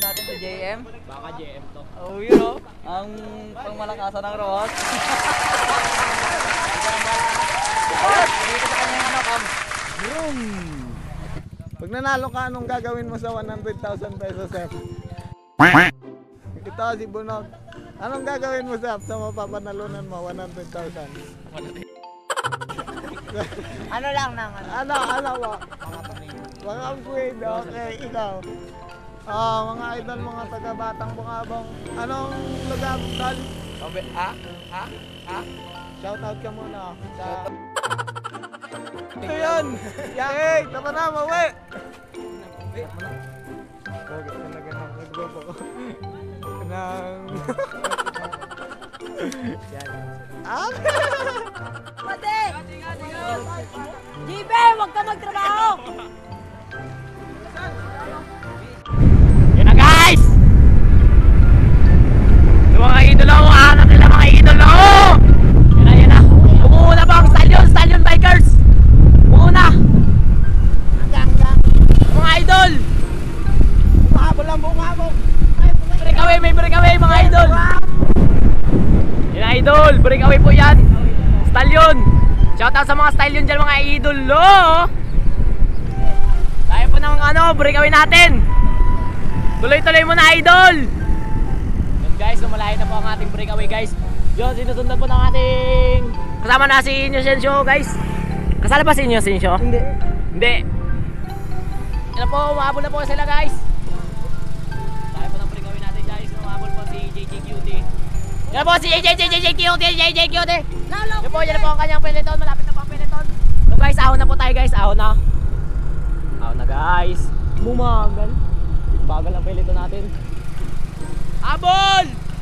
natin si JM. Baka JM to. Oh, yun o. Ang pangmalakasan ng Ross. Dito sa kanyang ano, Vroom! Pag nanalo ka, anong gagawin mo sa 100,000 pesos, Sep? Ito si Bunok. Anong gagawin mo, Sep, sa mapapanalunan mo 100,000? Ano lang nang ano? Ano ba? Mga upgrade, okay, ikaw. Mga idol, mga taga-batang bungabong. Anong lugar, Dal? Shoutout ka muna sa... Ito yun! Hey, tama na, mawi! Bakit talaga nang naglobo ko? Pwede! JB, huwag ka magtrabaho! Yan na guys! Yung mga idolo, hanap nila mga idolo! Yan na. Umuuna ba ang Stallion Bikers? Umuuna! Mga idol! Bungabong lang, bungabong! May breakaway mga idol! Yan idol, breakaway po yan! Stallion! Shoutout sa mga Stallion dyan mga idolo! Tayo po ng breakaway natin! Tuloy-tuloy mo na idol! Yan guys, lumalayo na po ang ating breakaway guys. Yun, sinusundan po ng ating... Kasama na si Inocencio guys. Kasala ba si Inocencio? Hindi. Yan na po, umabol na po sila guys. Tayo po ng breakaway natin guys. Umabol po si JJ Cutie. Yan po si JJ Cutie. Yan po ang kanyang peloton. Malapit na po ang peloton. So guys, ahon na po tayo guys. Ahon na guys. Bumagal. Bagal ang peloton natin. Abol!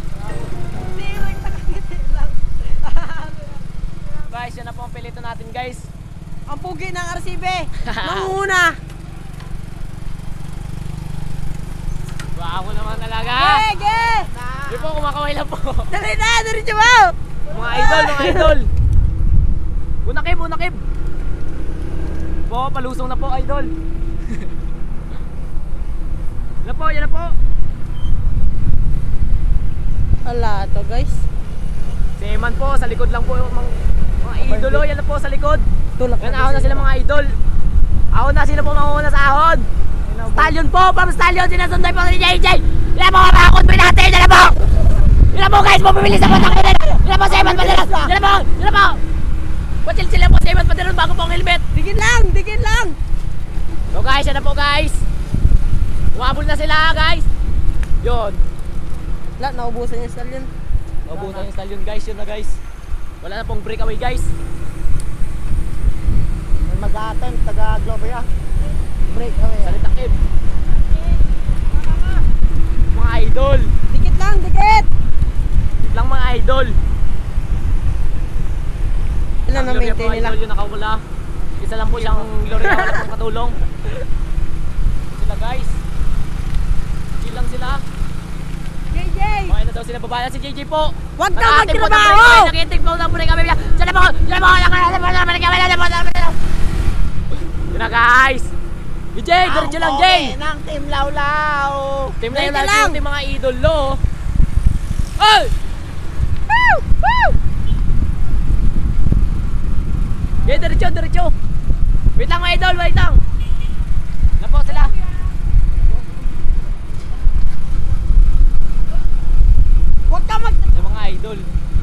Guys, yan na po ang peloton natin guys. Ang pugi ng RCB! Manguna! Wow naman talaga. Gege! Di po, kumakaway lang po. Dali na! Diretso mo! Mga idol. Unakib. Po, palusong na po idol. Yan na po. Wala to guys. Si Eman po, sa likod lang po yung mga idolo. Yan na po sa likod. Tulak Yan, ahon na sila mga idol. Ahon na, sino po mauna sa ahon? Stallion po, from Stallion, sinasunday po si JJ. Yan po, makakot po natin. Yan na po guys, pumipili sa batang ilan. Yan na po si Eman Padaras. Yan na po. Watchil sila po si Eman Padaras bago po ang helmet. Digin lang! So guys, yan na po guys. Umabol na sila guys. Yun. Wala, naubusan yung stallion. Naubusan yung Stallion guys, yun na guys. Wala na pong breakaway guys. May mag-a-attempt, taga-Globe ya. Breakaway. Salita Kim. Mga idol. Dikit lang! Lang mga idol. Ilan na maintain nila? Yung nakawala. Isa lang po siyang Gloria, wala pong katulong. Sila guys. Chill lang sila. JJ! Okay na daw sila, babala si JJ po. Huwag kang magtrabaho! Nakitig po ng breakaway. Sila po. Yun na guys. DJ, diretso lang Jay. Ng Team Lawlaw! Team lang yung mga idolo. Oy! Yeah, diretso. Wait lang mga idol, wait lang. Na po sila. Huwag kang Yung mga idol.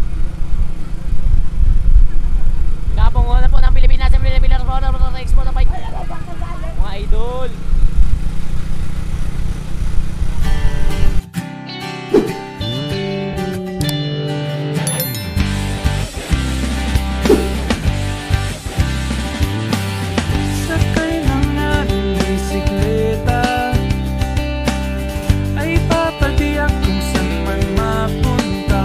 Pinapong na po ng Pilipinas sa Pilipinas sa export ng bike. Mga idol. Sakay ng aming bisikleta, ay papatiyak kung saan man mapunta.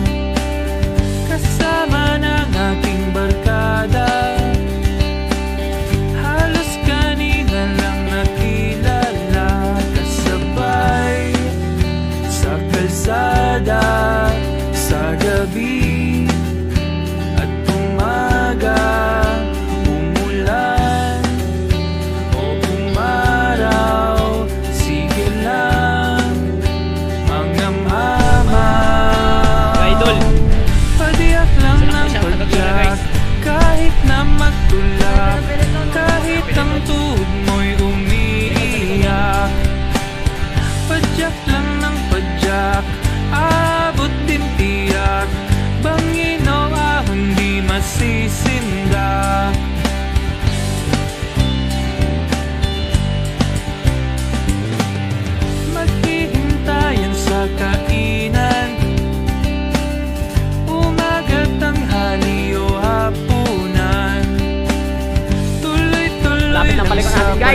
Kasama ng aking barkada, halos kanina lang nakilala. Kasabay sa kalsada, sa gabi at umaga, umulan o umaraw, sige lang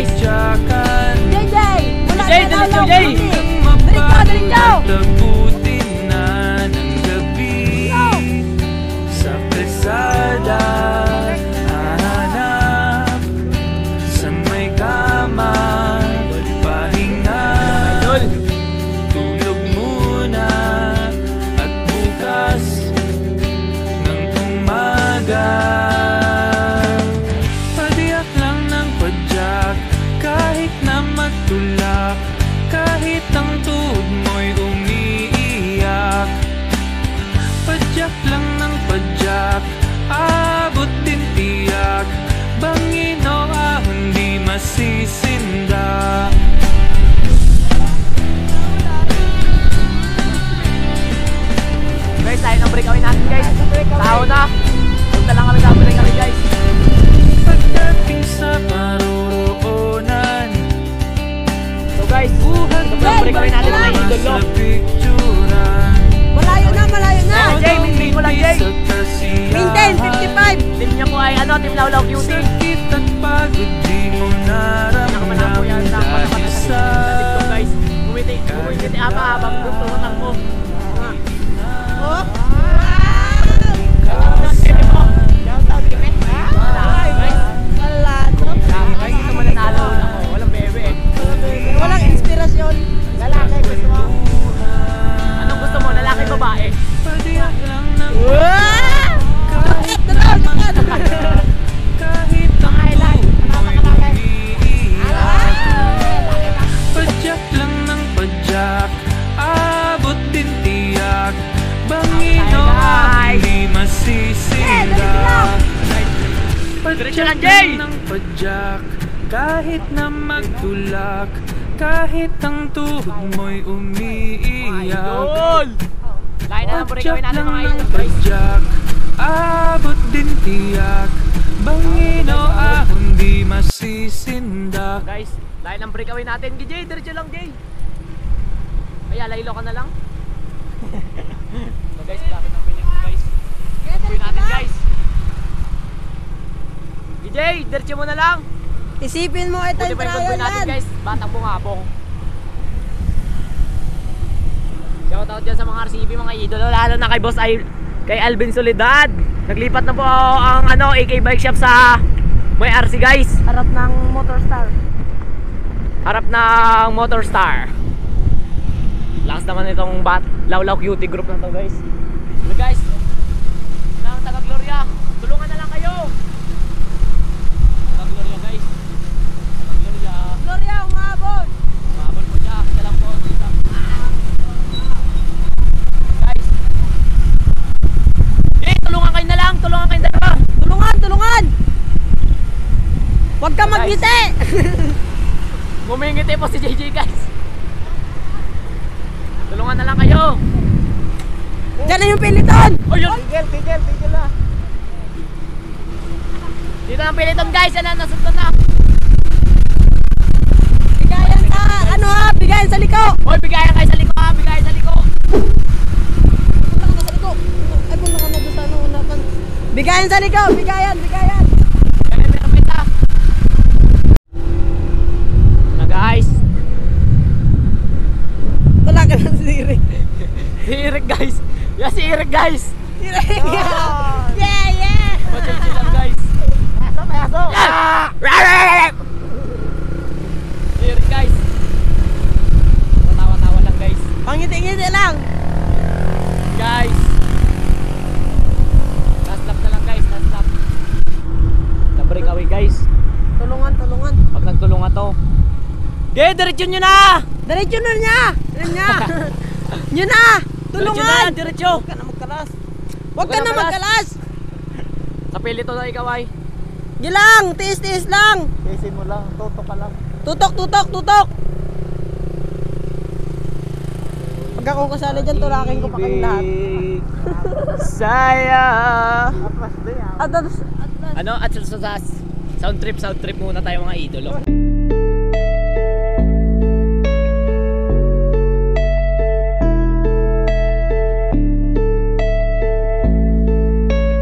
guys. JJ! Wala JJ, na diretso, lalaw, Jay. Beauty. Diretso! Tabutin na ng gabi sa kalsada, hanap sa may kama, pahinga, tulog muna at bukas ng umaga. Padiyak lang ng padyak kahit na magtulak, kahit ang tuhod mo'y umiiyak. Padyak lang ng padyak, abot din tiyak, bangin o ahon di masisinda. Guys, tayo ng breakaway natin guys. Tao na. Punta lang kami sa breakaway guys. Pagdating sa paroroonan, So guys, ito po yung breakaway natin mga idol. sa picturan, Malayo na, malayo na! Jay, maintain mo lang, Jay. sa kasiyahan, Maintain, 55! Team niya po ay ano, Team Lawlaw Cutie. sakit at pagod di mo Nakamalang po yan naramdaman sa dahil sa TikTok guys. Gumiti habang tumatang mo. Oh! Wala, no? Guys, ito mananalo na ako. Walang bebe eh. Walang inspirasyon. Lalaki gusto mo. Anong gusto mo? Lalaki, babae? padiyak lang ng Wow! kahit Tara, kahit ang tuhod mo'y umiiyak. Padyak lang ng padyak, abot din tiyak, bangin o Guys. hindi masisinda. Diretso lang, Padyak Jay. lang ng padyak, kahit na magtulak, kahit ang tuhod mo'y umiiyak. Idol! Lain na ng breakaway Padyak natin lang mga ng idol guys. padyak, abot din tiyak, bangin o ahon di masisinda. Guys, lain ng breakaway natin. Jay, diretso lang Jay. Kaya laylo ka na lang. So guys, malapit ng piling guys. Breakaway natin guys. Jay, diretso mo na lang. Isipin mo, ito Pwede yung pa yung trial goodboy natin yan. guys. Batang bungabong. Shoutout dyan sa mga RCB, mga idolo. Lalo na kay Boss kay Alvin Soledad. Naglipat na po ang ano, AK Bike Shop sa may RC guys. Harap ng Motorstar. Harap ng Motorstar. Lakas naman itong Lawlaw Cutie group na to guys. So guys, ng taga Gloria, tulungan na lang kayo. Taga Gloria guys. Taga Gloria. Gloria, umabot! Mahabol po siya. Siya lang po. Dito. Guys. Eh, tulungan kayo na lang. Tulungan kayo dalawa. Tulungan, tulungan! Huwag ka Guys. magngiti! Ngumingiti po si JJ guys. Tulungan na lang kayo. Diyan na yung piliton! Oh, yun. Tigil na. Dito ang piliton guys. Yan na, nasundan na. Bigayan sa, ano ha, bigayan sa liko! Hoy, bigayan kayo sa liko ha. Bigayan sa liko. Punta ka na sa liko! Ay, punta ka na doon sa ano, unapan. Bigayan sa liko! Bigayan, bigayan! Kaya meron kita. Na guys. Wala ka ng siri. Si Eric guys. Yeah, si Eric guys. Yeah, yeah! Chill lang guys. Maso! Si Eric guys. Tawa-tawa lang guys. Pangiti-ngiti lang! Guys. Last lap na lang guys. Last lap. Sa breakaway guys. Tulungan, tulungan. Pag nagtulungan to. Okay, diretso nyo na! Diretso na niya! Yun niya! Yun na! Tulungan! Diretso! Huwag ka na magkalas. Huwag ka na magkalas! Sa pilito na ikaw ay. Yun lang! Tiis-tiis lang! Kaysin mo lang. Toto ka lang. Tutok, tutok, tutok! Pag ako kasali dyan, tulakin ko pa kayong lahat. Saya. Atlas din ah. Atlas, Ano? At sa sound trip muna tayo mga idolo.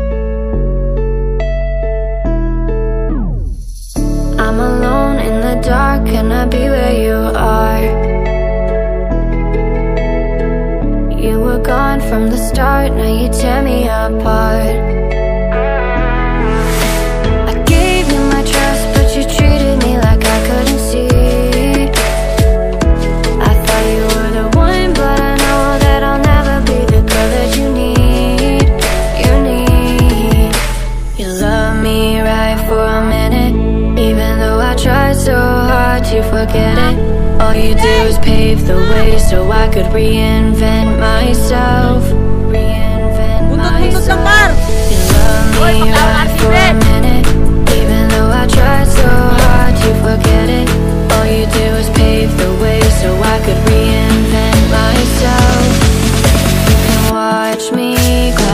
I'm alone in the dark. gone from the start, now you tear me apart. I gave you my trust, but you treated me like I couldn't see. I thought you were the one, but I know that I'll never be the girl that you need. You need. You love me right for a minute, even though I tried so hard to forget it. All you do is pave the way so I could reinvent myself. Reinvent myself. You love me right for a minute, even though I tried so hard to forget it. All you do is pave the way so I could reinvent myself. You can watch me go.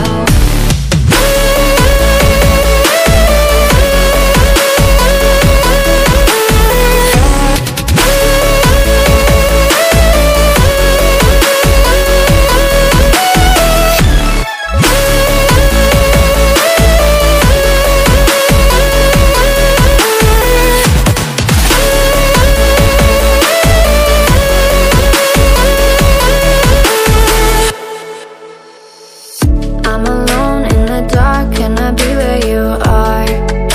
I'm alone in the dark, can I be where you are?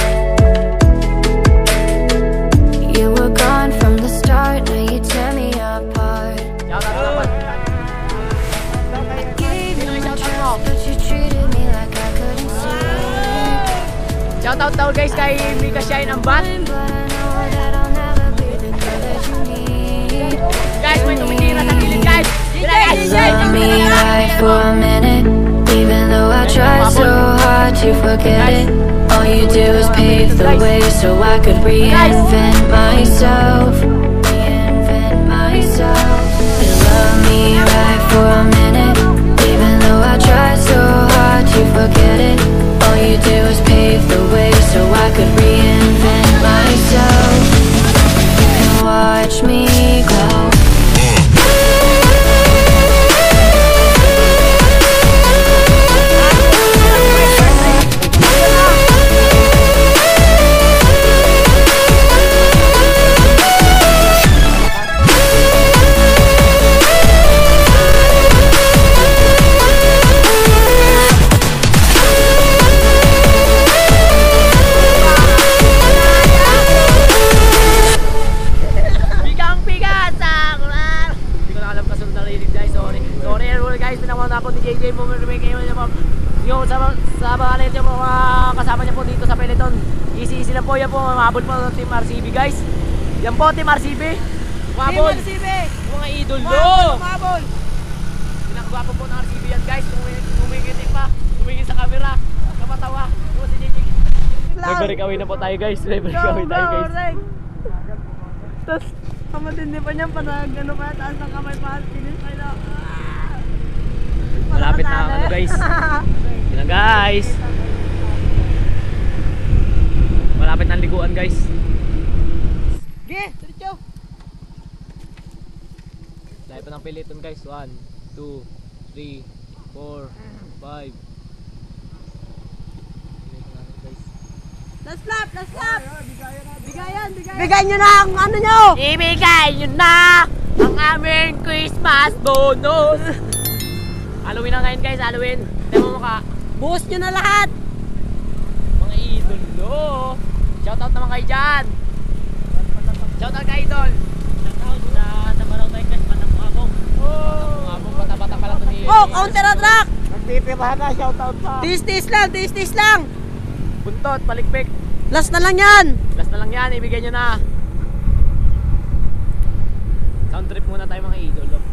You were gone from the start, now you tear me apart. I gave you my trust, but you treated me like I couldn't see. Shoutout daw guys kay Mika Shine ang bat. But I know that I'll never be the girl that you need. Guys, may tumitira sa gilid guys. You love me right for a minute, even though I tried so hard to forget it. All you do is pave the way so I could reinvent myself. Reinvent myself. You love me right for a minute, even though I tried so hard to forget it. All you do is pave the way so I could reinvent myself. You can watch me go. JJ po kayo yung sa balit yung mga kasama niya po dito sa peloton. Easy lang po yan po, mabol po ng Team RCB guys. Yan po Team RCB. Mabol. Team RCB. Mga idol Mabol. Pinakagwapo po ng RCB yan guys. Tumigitin pa, tumigil sa camera, kapatawa. Yung si JJ. Nag-break away na po tayo guys. Nag-break away tayo guys. Tapos, kamatindi pa niyan pa na gano'n pa taas ng kamay pa. Finish pa na. Malapit na ang ano guys. Yun na guys. Malapit na ang liguan guys. Sige, diretso. Lahat pa ng piliton guys. 1, 2, 3, 4, 5. Last lap. Bigay nyo na ang ano nyo. Ibigay nyo na ang aming Christmas bonus. Halloween na ngayon guys, Halloween. Tignan mo mukha. Buhos nyo na lahat. Mga idol. Shoutout naman kayo dyan. Shoutout kay idol. Shoutout sa Barangay guys, Batang Abong. Abong bata-bata pala ito ni... Oh, counter attack. Nagtitirahan na, shoutout pa. Tis lang. Buntot, palikpik. Last na lang yan. Last na lang yan, ibigay nyo na. Sound trip muna tayo mga idol.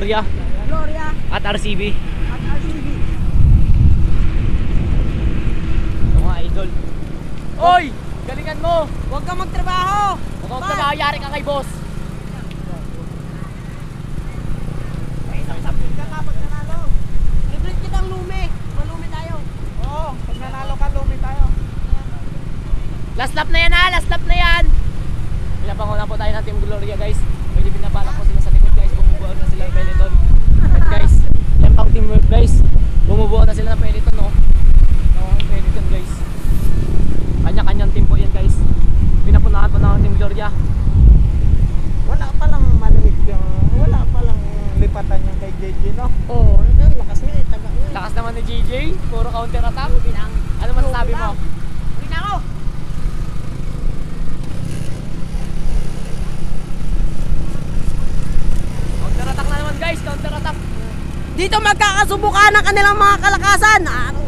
Gloria Gloria at RCB. at RCB. Mga idol. Oy! Galingan mo! Huwag kang magtrabaho. Huwag kang trabaho, yari ka kay boss. Ka nga pag nanalo. Libre kitang lumi. Malumi tayo. Oo, pag nanalo ka, lumi tayo. Last lap na yan ha! Last lap na yan! Pinapangunan po tayo ng Team Gloria guys. May binabalak po sila sa likod guys. Bumubuo na sila ng peloton. At guys, yan pang teamwork guys. Bumubuo na sila ng peloton no. Peloton guys. Kanya-kanyang team po yan guys. Pinapunahan po ng Team Gloria. Wala palang maliit yung, wala palang lipatan yung kay JJ, no? Oo, ang lakas nga eh. Taga nga. Lakas naman ni JJ. Puro counter attack. Ano masasabi mo? Uwi na ako. Counter attack na naman guys. Counter attack. Dito magkakasubukan ng kanilang mga kalakasan.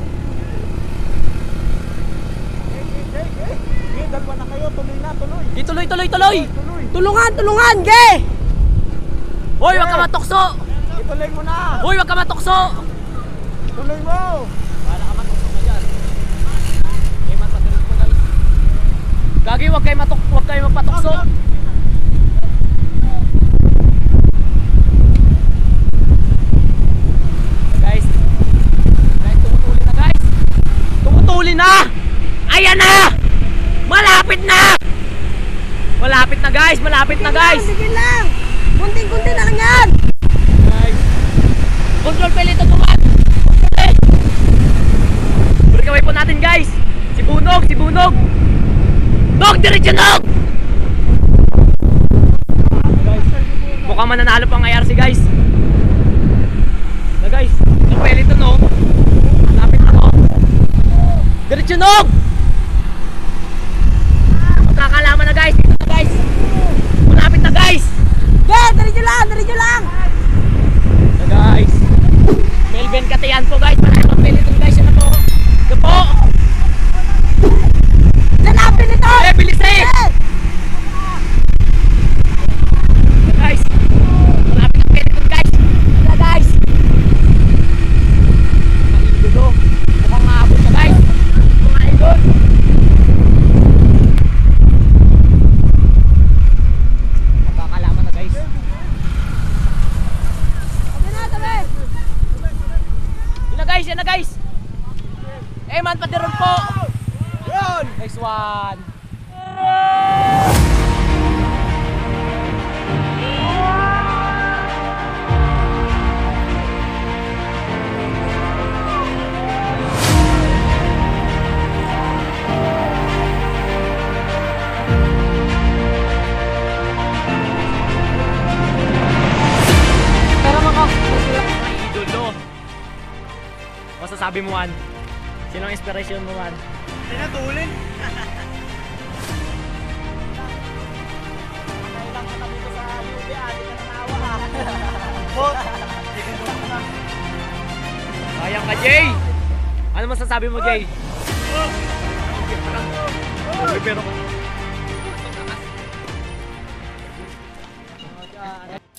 Okay, dalawa na kayo, tuloy na, tuloy. Tuloy, tuloy, tuloy! Tulungan, tulungan, ge! Hoy, wag ka matukso! Ituloy mo na. Hoy, wag ka matukso! Tuloy mo. Wala ka matukso ka dyan. Okay, matagalan po guys. Gagi, wag kayo mapatukso. Guys, tumutuli na guys. Tumutuli na! Ayan na! Malapit na! Malapit na guys, malapit na guys! Bigyan lang! Kunting-kunti na lang yan! Guys, control pelito tuman! Breakaway po natin guys! Si Bunog! Si Bunog! Nog! Diretso Nog! Mukhang mananalo pang IRC guys! Na guys, ang pelito no! Malapit na no! Diretso Nog! Magkakalaman na guys! Dito na guys! Malapit na guys! Ge! Diretso lang! Diretso lang! So guys, Melvin Katayan po guys, marami pang pelito guys, yan na po. Ito po. Lalapin ito! Eh, bilis eh! So guys, marami ng pelito guys. Wala guys. Mga idol oh. Mukhang maabot siya guys. Mga idol. Magkakalaman na guys. Tabi na, tabi! Yan na guys. Eh man, patiron po. Yun. Nice one. Pero mga idolo. Masasabi mo, Juan? Sino ang inspiration mo, Juan? Pinatulin. Sayang ka, Jay! Ano masasabi mo, Jay? Pero